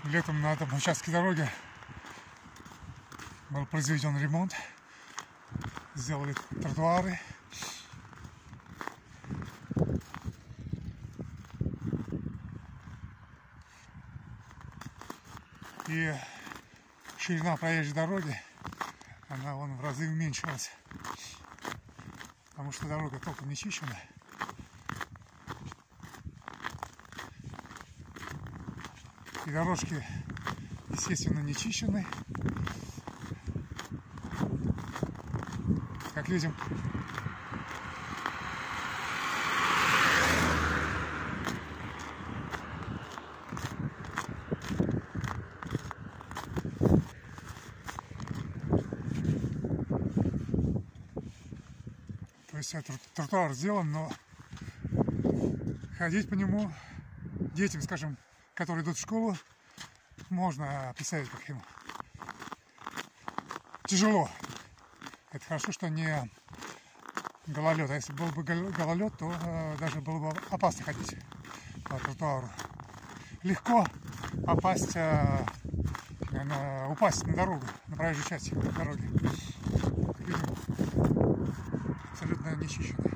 Летом на этом участке дороги был произведен ремонт, сделали тротуары. И ширина проезжей дороги, она вон в разы уменьшилась, потому что дорога толком не чищена. И дорожки, естественно, не чищены. Как видим, то есть этот тротуар сделан, но ходить по нему детям, скажем, которые идут в школу, можно представить, как им тяжело. Это хорошо, что не гололед. А если был бы гололед, то даже было бы опасно ходить по тротуару. Легко упасть на дорогу, на проезжую часть дороги. Как видим, абсолютно нечищенная.